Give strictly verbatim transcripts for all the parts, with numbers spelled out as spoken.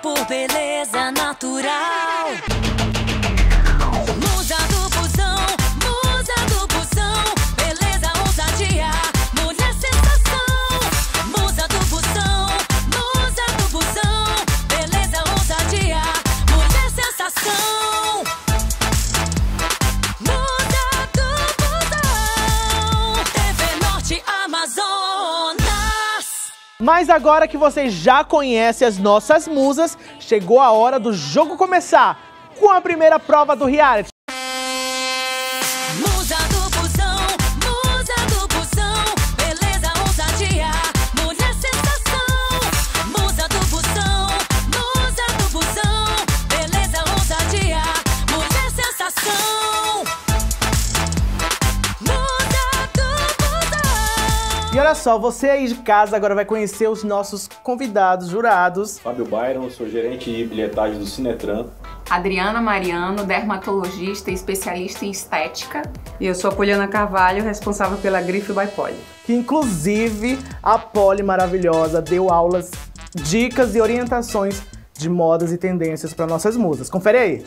por beleza natural. Musa do busão, musa do busão, beleza, ousadia, mulher sensação. Musa do busão, musa do busão, beleza, ousadia, mulher sensação. Musa do busão, T V Norte Amazonas. Mas agora que vocês já conhecem as nossas musas, chegou a hora do jogo começar com a primeira prova do reality. Musa do busão, musa do busão, beleza, ousadia, mulher sensação. Musa do busão, musa do busão, beleza, ousadia, mulher sensação. Musa do busão. E olha só, você aí de casa agora vai conhecer os nossos convidados, jurados. Fábio Byron, sou gerente de bilhetagem do Cinetran. Adriana Mariano, dermatologista e especialista em estética. E eu sou a Poliana Carvalho, responsável pela Grife by Poli. Que inclusive a Poli maravilhosa deu aulas, dicas e orientações de modas e tendências para nossas musas. Confere aí.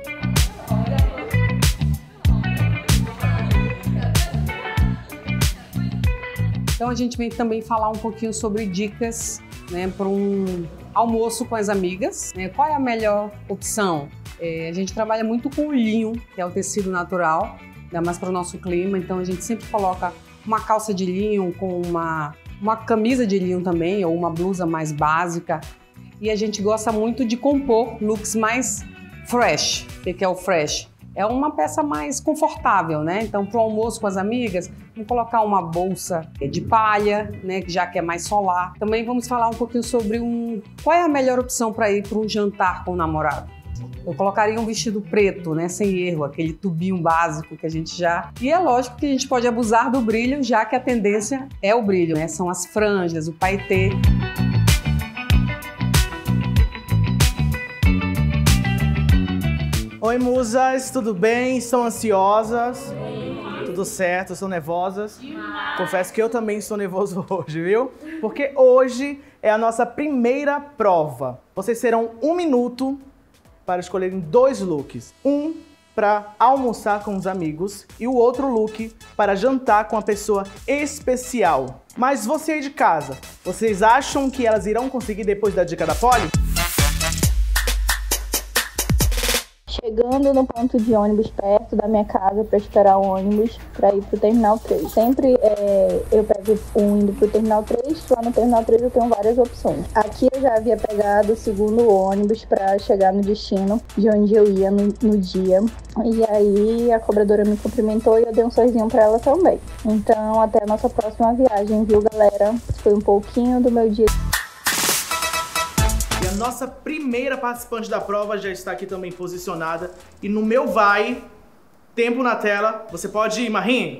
Então a gente vem também falar um pouquinho sobre dicas, né, para um almoço com as amigas. Né? Qual é a melhor opção? É, a gente trabalha muito com o linho, que é o tecido natural, ainda mais para o nosso clima, então a gente sempre coloca uma calça de linho com uma, uma camisa de linho também, ou uma blusa mais básica. E a gente gosta muito de compor looks mais fresh. O que é o fresh? É uma peça mais confortável, né? Então, para o almoço com as amigas, vamos colocar uma bolsa de palha, né? Já que é mais solar. Também vamos falar um pouquinho sobre um... qual é a melhor opção para ir para um jantar com o namorado. Eu colocaria um vestido preto, né? Sem erro, aquele tubinho básico que a gente já... E é lógico que a gente pode abusar do brilho, já que a tendência é o brilho, né? São as franjas, o paetê. Oi, musas, tudo bem? Estão ansiosas? Tudo certo? Estão nervosas? Confesso que eu também estou nervoso hoje, viu? Porque hoje é a nossa primeira prova. Vocês terão um minuto para escolherem dois looks. Um para almoçar com os amigos e o outro look para jantar com a pessoa especial. Mas você aí de casa, vocês acham que elas irão conseguir depois da dica da Poli? Chegando no ponto de ônibus perto da minha casa para esperar o ônibus para ir pro Terminal três. Sempre é, eu pego um indo pro Terminal três, lá no Terminal três eu tenho várias opções. Aqui eu já havia pegado o segundo ônibus para chegar no destino de onde eu ia no, no dia. E aí a cobradora me cumprimentou e eu dei um sorrisinho para ela também. Então até a nossa próxima viagem, viu, galera? Foi um pouquinho do meu dia. E a nossa primeira participante da prova já está aqui também posicionada. E no meu vai, tempo na tela, você pode ir, Marim?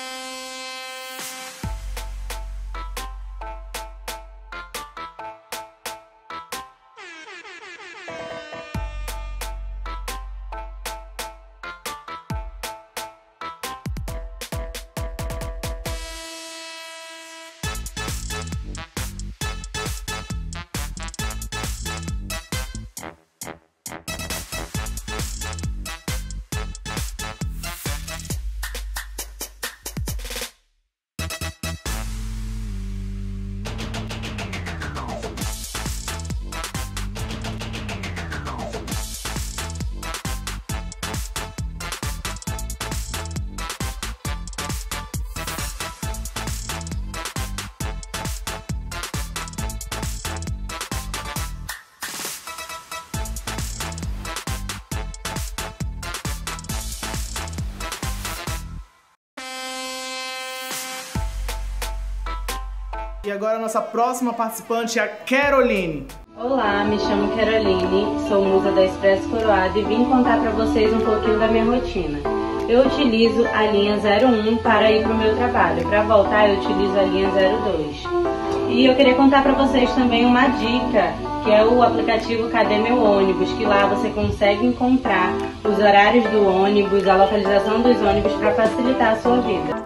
E agora a nossa próxima participante é a Caroline. Olá, me chamo Caroline, sou musa da Expresso Coroado e vim contar para vocês um pouquinho da minha rotina. Eu utilizo a linha zero um para ir para o meu trabalho, para voltar eu utilizo a linha zero dois. E eu queria contar para vocês também uma dica, que é o aplicativo Cadê Meu Ônibus, que lá você consegue encontrar os horários do ônibus, a localização dos ônibus para facilitar a sua vida.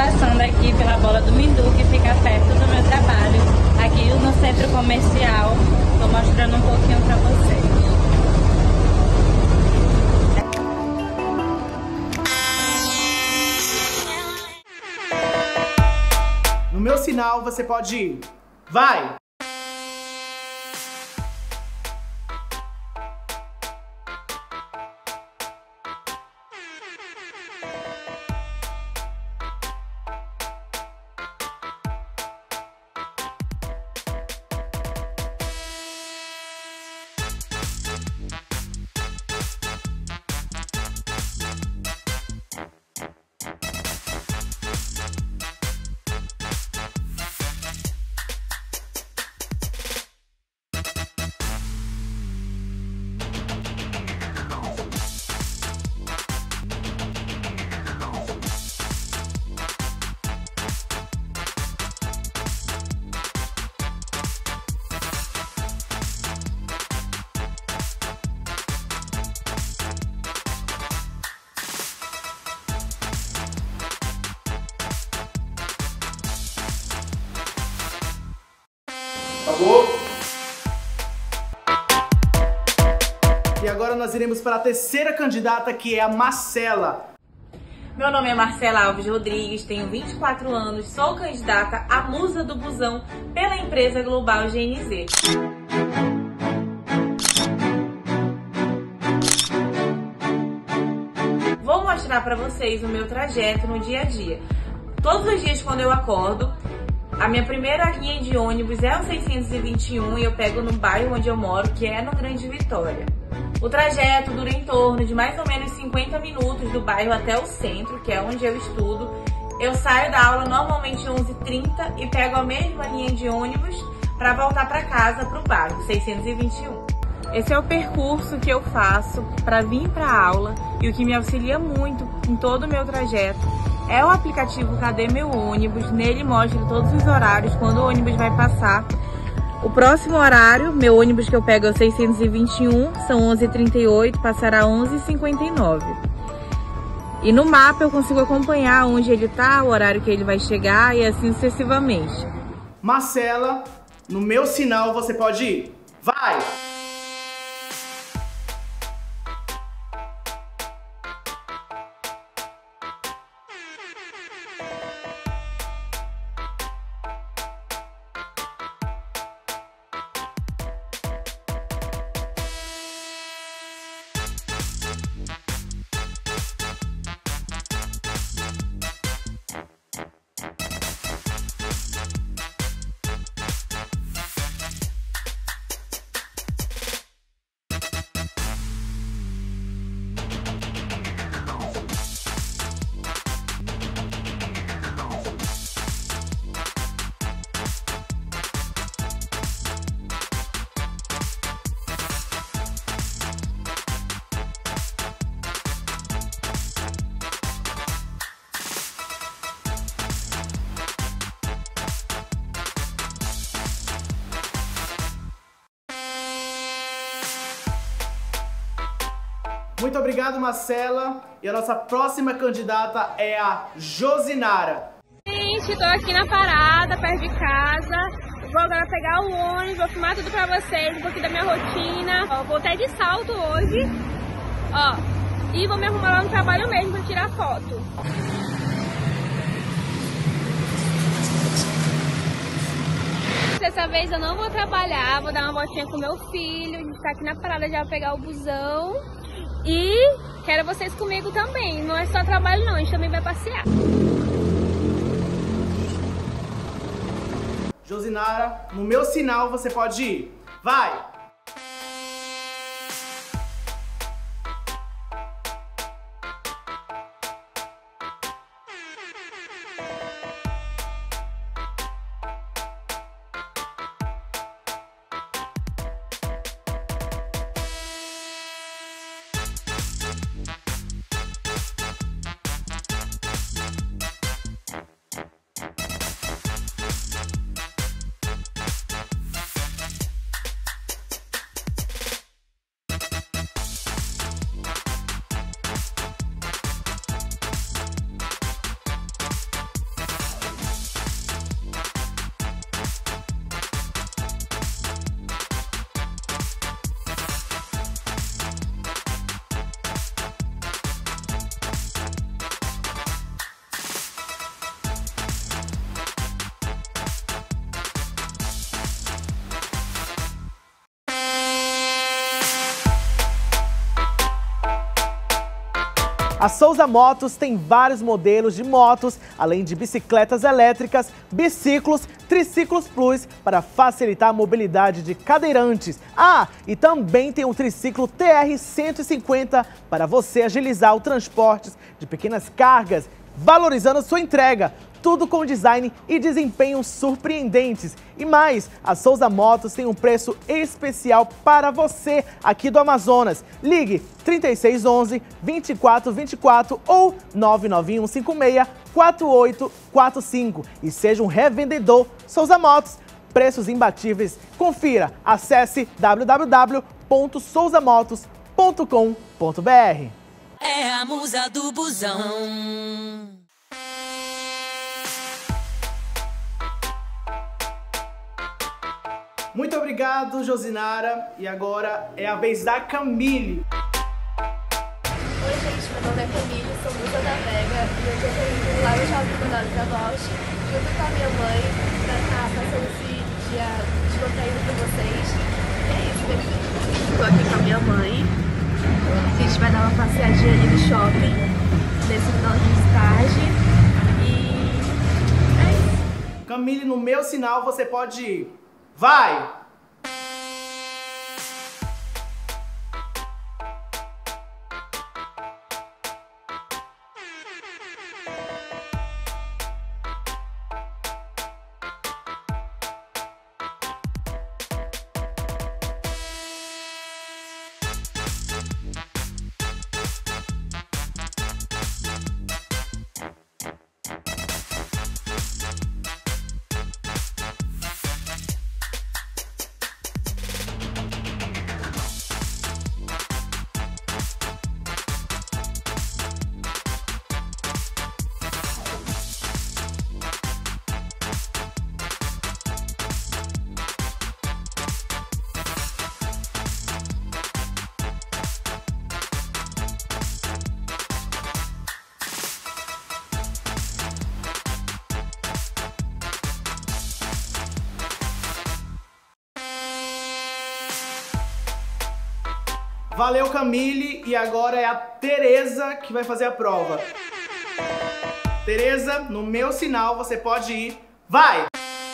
passando aqui pela Bola do Mindu, que fica perto do meu trabalho, aqui no centro comercial. Estou mostrando um pouquinho para vocês. No meu sinal você pode ir. Vai! Acabou? E agora nós iremos para a terceira candidata, que é a Marcela. Meu nome é Marcela Alves Rodrigues, tenho vinte e quatro anos, sou candidata à Musa do Busão pela empresa Global G N Z. Vou mostrar para vocês o meu trajeto no dia a dia. Todos os dias quando eu acordo, a minha primeira linha de ônibus é o seiscentos e vinte e um e eu pego no bairro onde eu moro, que é no Grande Vitória. O trajeto dura em torno de mais ou menos cinquenta minutos do bairro até o centro, que é onde eu estudo. Eu saio da aula normalmente onze e trinta e pego a mesma linha de ônibus para voltar para casa, para o bairro, seiscentos e vinte e um. Esse é o percurso que eu faço para vir para a aula e o que me auxilia muito em todo o meu trajeto é o aplicativo Cadê Meu Ônibus. Nele mostra todos os horários, quando o ônibus vai passar. O próximo horário, meu ônibus que eu pego é o seiscentos e vinte e um, são onze e trinta e oito, passará onze e cinquenta e nove. E no mapa eu consigo acompanhar onde ele está, o horário que ele vai chegar e assim sucessivamente. Marcela, no meu sinal você pode ir. Vai! Muito obrigado, Marcela. E a nossa próxima candidata é a Josinara. Gente, tô aqui na parada, perto de casa. Vou agora pegar o ônibus, vou filmar tudo pra vocês, um pouquinho da minha rotina. Ó, vou até de salto hoje. Ó, e vou me arrumar lá no trabalho mesmo pra tirar foto. Dessa vez eu não vou trabalhar, vou dar uma voltinha com meu filho. A gente tá aqui na parada já pra pegar o busão. E quero vocês comigo também. Não é só trabalho não, a gente também vai passear. Josinara, no meu sinal você pode ir. Vai! A Souza Motos tem vários modelos de motos, além de bicicletas elétricas, biciclos, triciclos plus para facilitar a mobilidade de cadeirantes. Ah, e também tem o triciclo T R cento e cinquenta para você agilizar o transporte de pequenas cargas, valorizando sua entrega. Tudo com design e desempenho surpreendentes. E mais, a Souza Motos tem um preço especial para você aqui do Amazonas. Ligue trinta e seis onze, vinte e quatro vinte e quatro ou nove nove um cinco seis, quatro oito quatro cinco e seja um revendedor Souza Motos. Preços imbatíveis. Confira. Acesse w w w ponto souza motos ponto com ponto b r. É a musa do busão. Muito obrigado, Josinara. E agora é a vez da Camille. Oi, gente, meu nome é Camille, sou musa da Vega e hoje eu tô indo lá no Shopping Donados da Bosch, junto com a minha mãe, pra estar passando esse dia descontraído com vocês. E é isso, bem-vindo. Tô aqui com a minha mãe. A gente vai dar uma passeadinha ali no shopping, nesse final de tarde. E é isso. Camille, no meu sinal você pode ir. Vai! Valeu, Camille. E agora é a Tereza que vai fazer a prova. Tereza, no meu sinal você pode ir. Vai!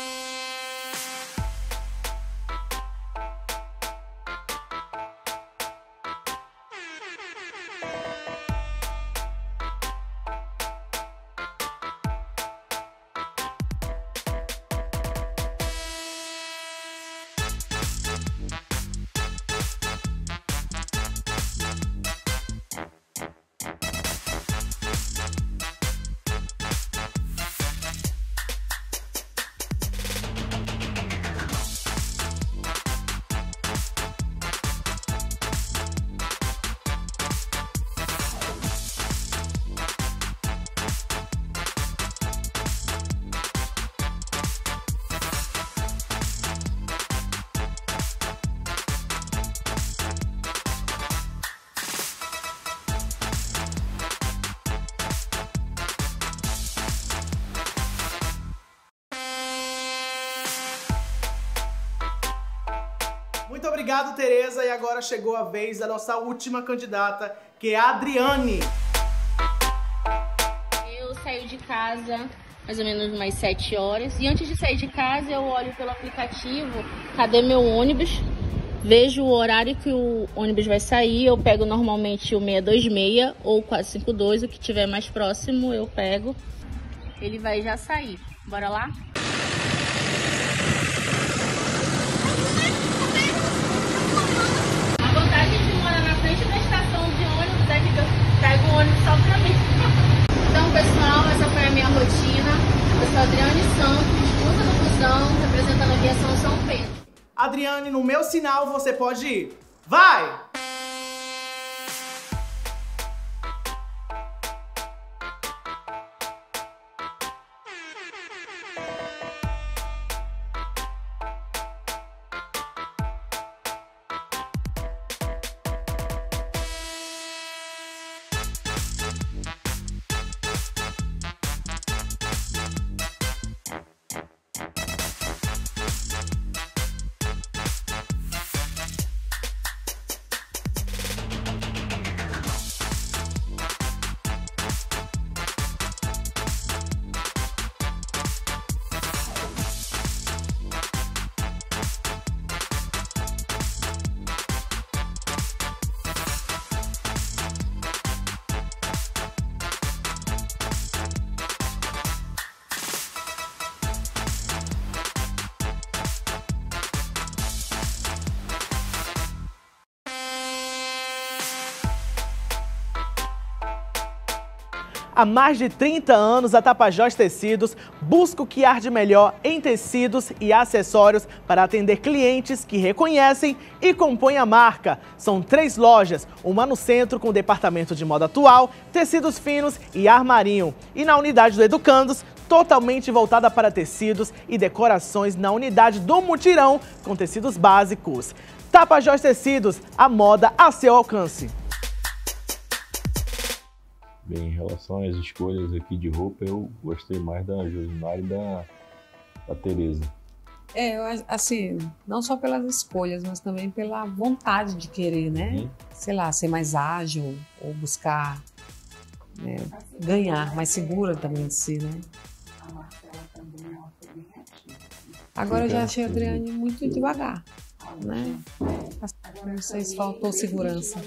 Muito obrigado, Tereza. E agora chegou a vez da nossa última candidata, que é a Adriane. Eu saio de casa mais ou menos umas sete horas. E antes de sair de casa, eu olho pelo aplicativo, cadê meu ônibus? Vejo o horário que o ônibus vai sair. Eu pego normalmente o seiscentos e vinte e seis ou o quatrocentos e cinquenta e dois, o que tiver mais próximo eu pego. Ele vai já sair. Bora lá? Pego o ônibus só pra mim. Então, pessoal, essa foi a minha rotina. Eu sou a Adriane Santos, musa do busão, representando a aviação São Pedro. Adriane, no meu sinal você pode ir. Vai! Há mais de trinta anos, a Tapajós Tecidos busca o que há de melhor em tecidos e acessórios para atender clientes que reconhecem e compõem a marca. São três lojas, uma no centro com departamento de moda atual, tecidos finos e armarinho. E na unidade do Educandos, totalmente voltada para tecidos e decorações na unidade do Mutirão, com tecidos básicos. Tapajós Tecidos, a moda a seu alcance. Bem, em relação às escolhas aqui de roupa, eu gostei mais da Josinara e da, da Tereza. É, eu, assim, não só pelas escolhas, mas também pela vontade de querer, né? Uhum. Sei lá, ser mais ágil ou buscar, né, ganhar, mais segura também de si, né? Agora eu já achei a Adriane muito devagar, né? Não sei se faltou segurança.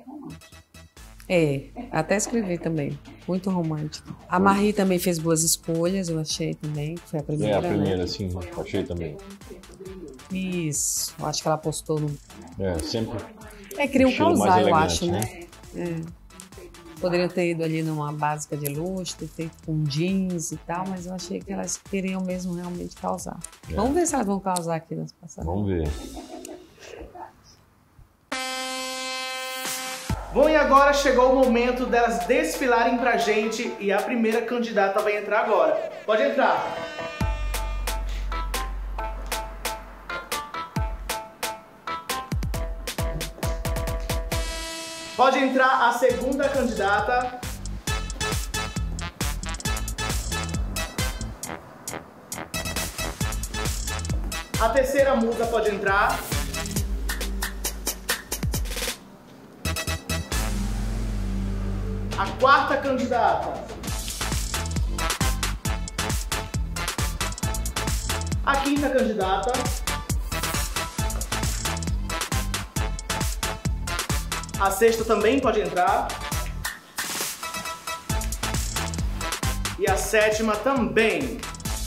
É, até escrevi também. Muito romântico. A Marie também fez boas escolhas, eu achei também. Foi a primeira, É, a primeira, né? sim, achei também. Isso, eu acho que ela postou no... É, sempre... É, queriam causar, eu acho, né? né? É. Poderiam ter ido ali numa básica de luxo, ter feito com jeans e tal, mas eu achei que elas queriam mesmo realmente causar. É. Vamos ver se elas vão causar aqui nas passagens. Vamos ver. Bom, e agora chegou o momento delas desfilarem pra gente e a primeira candidata vai entrar agora. Pode entrar. Pode entrar a segunda candidata. A terceira musa pode entrar. A quarta candidata. A quinta candidata. A sexta também pode entrar. E a sétima também.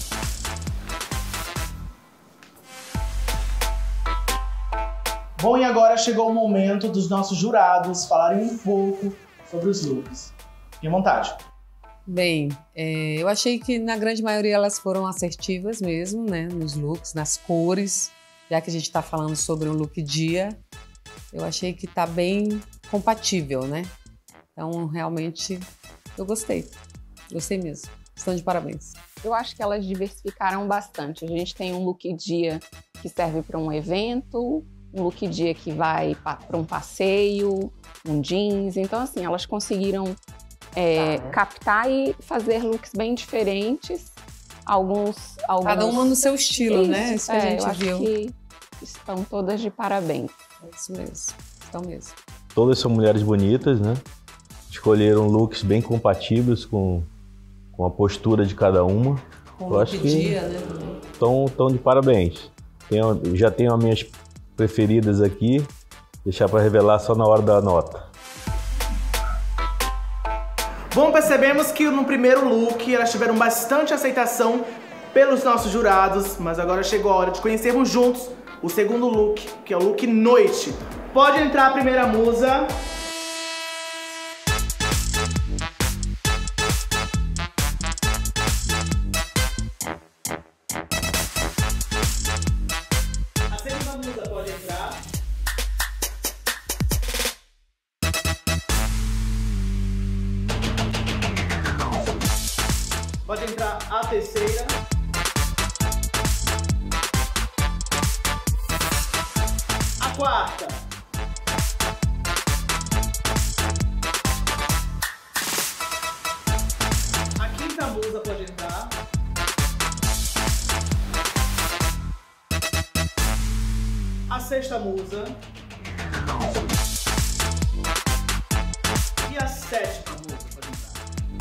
Bom, e agora chegou o momento dos nossos jurados falarem um pouco sobre os looks. Fique à vontade. Bem, é, eu achei que na grande maioria elas foram assertivas mesmo, né? Nos looks, nas cores. Já que a gente está falando sobre um look dia, eu achei que tá bem compatível, né? Então, realmente, eu gostei. Gostei mesmo. Estão de parabéns. Eu acho que elas diversificaram bastante. A gente tem um look dia que serve para um evento, um look dia que vai para um passeio, um jeans. Então, assim, elas conseguiram é, tá, né? captar e fazer looks bem diferentes. Alguns, alguns... Cada uma no seu estilo, isso, né? Isso que é, a gente eu viu. Acho que estão todas de parabéns. É isso mesmo. Estão mesmo. Todas são mulheres bonitas, né? Escolheram looks bem compatíveis com, com a postura de cada uma. Com eu look acho que dia, né? Estão de parabéns. Tenho, já tenho as minhas preferidas aqui. Deixar para revelar só na hora da nota. Bom, percebemos que no primeiro look elas tiveram bastante aceitação pelos nossos jurados, mas agora chegou a hora de conhecermos juntos o segundo look, que é o look noite. Pode entrar a primeira musa. A segunda musa pode entrar. Pode entrar a terceira. A quarta. A quinta musa pode entrar. A sexta musa. E a sétima musa pode entrar.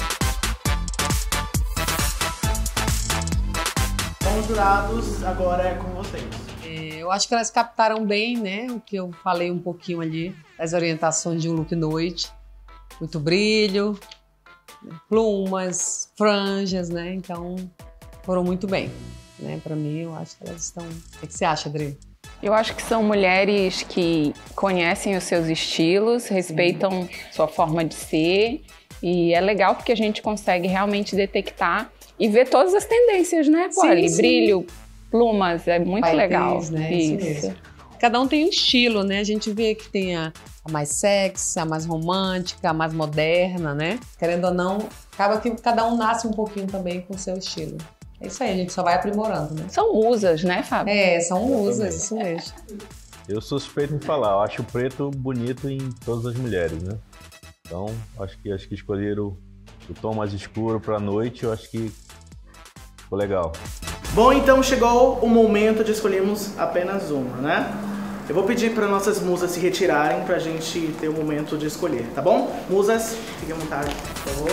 Bom, jurados, agora é com vocês. É, eu acho que elas captaram bem, né? O que eu falei um pouquinho ali, das orientações de um look noite. Muito brilho, plumas, franjas, né? Então, foram muito bem, né? Para mim, eu acho que elas estão... O que você acha, Adri? Eu acho que são mulheres que conhecem os seus estilos, respeitam sua forma de ser E é legal porque a gente consegue realmente detectar e ver todas as tendências, né, Polly? Sim, sim. Brilho, plumas, é muito Paetês, legal. né? Isso mesmo. Cada um tem um estilo, né? A gente vê que tem a, a mais sexy, a mais romântica, a mais moderna, né? Querendo ou não, acaba que cada um nasce um pouquinho também com o seu estilo. É isso aí, a gente só vai aprimorando, né? São musas, né, Fábio? É, são musas, isso mesmo. Eu sou suspeito em falar, eu acho o preto bonito em todas as mulheres, né? Então, acho que, acho que escolheram o tom mais escuro pra noite, eu acho que ficou legal. Bom, então chegou o momento de escolhermos apenas uma, né? Eu vou pedir para nossas musas se retirarem pra gente ter o momento de escolher, tá bom? Musas, fiquem à vontade, por favor.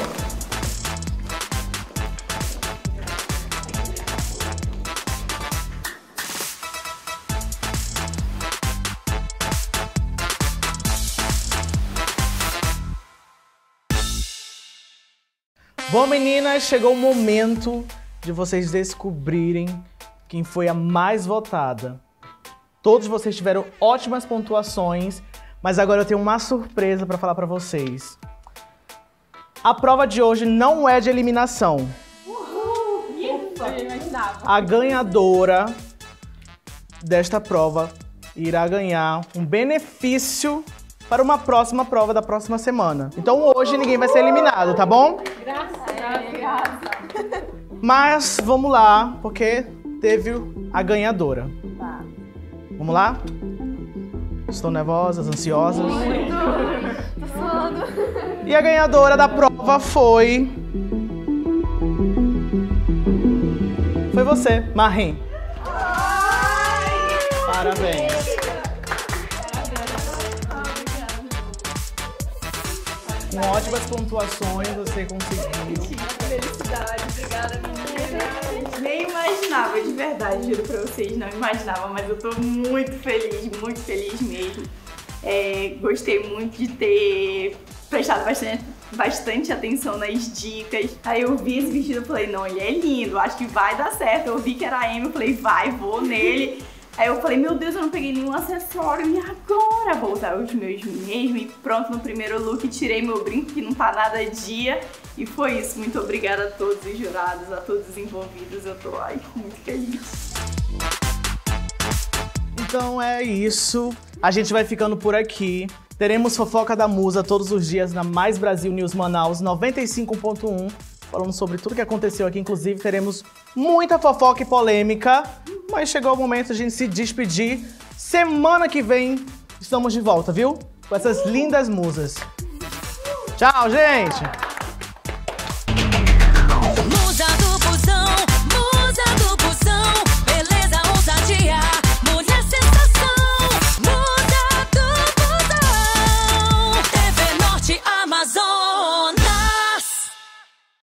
Bom, meninas, chegou o momento de vocês descobrirem quem foi a mais votada. Todos vocês tiveram ótimas pontuações, mas agora eu tenho uma surpresa para falar para vocês. A prova de hoje não é de eliminação. Uhul! A ganhadora desta prova irá ganhar um benefício para uma próxima prova da próxima semana. Então hoje ninguém vai ser eliminado, tá bom? Graças a Deus. Mas vamos lá, porque teve a ganhadora. Tá. Vamos lá? Estão nervosas, ansiosas? Muito. Tô suando. E a ganhadora da prova foi... Foi você, Marim. Parabéns. Com ótimas pontuações, você conseguiu. Felicidade, obrigada, meninas. Nem imaginava, de verdade, juro pra vocês, não imaginava, mas eu tô muito feliz, muito feliz mesmo. É, gostei muito de ter prestado bastante, bastante atenção nas dicas. Aí eu vi esse vestido e falei, não, ele é lindo, acho que vai dar certo. Eu vi que era M, eu falei, vai, vou nele. Aí eu falei, meu Deus, eu não peguei nenhum acessório, e agora? Vou usar os meus mesmo, e pronto, no primeiro look tirei meu brinco, que não tá nada dia, e foi isso. Muito obrigada a todos os jurados, a todos os envolvidos, eu tô, ai, muito feliz. Então é isso, a gente vai ficando por aqui. Teremos Fofoca da Musa todos os dias na Mais Brasil News Manaus noventa e cinco ponto um, falando sobre tudo que aconteceu aqui. Inclusive, teremos muita fofoca e polêmica, mas chegou o momento de a gente se despedir. Semana que vem estamos de volta, viu? Com essas lindas musas. Tchau, gente!